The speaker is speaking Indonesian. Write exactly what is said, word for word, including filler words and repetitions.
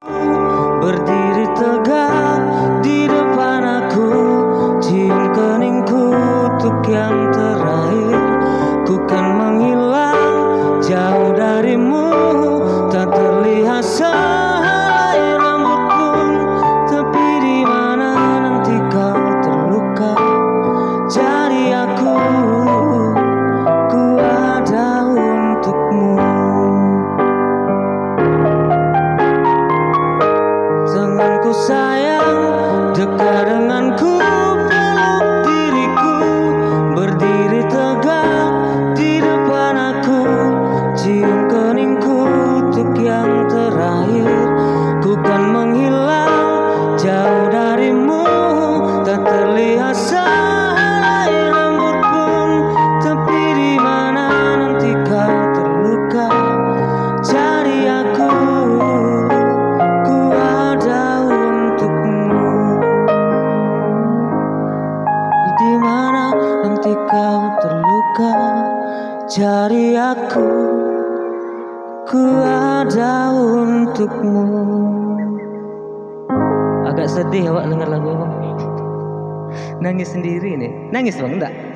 Berdiri tegak di depan aku, cium keningku untuk yang terakhir. Ku kan menghilang jauh darimu, tak terlihat sehelai rambut pun. Tapi di mana nanti kau terluka, jadi aku, ku ada untukmu. Tanganku sayang, dekat denganku, peluk diriku. Berdiri tegak di depan aku, cium keningku untuk yang terakhir. Ku kan menghilang jauh darimu, tak terlihat sehelai rambut pun. Tapi di mana nanti kau terluka, jadi aku, ku ada untukmu. Di mana nanti kau terluka, jadi aku, ku ada untukmu. Agak sedih awak dengar lagu bang. Nangis sendiri nih. Nangis bang, enggak?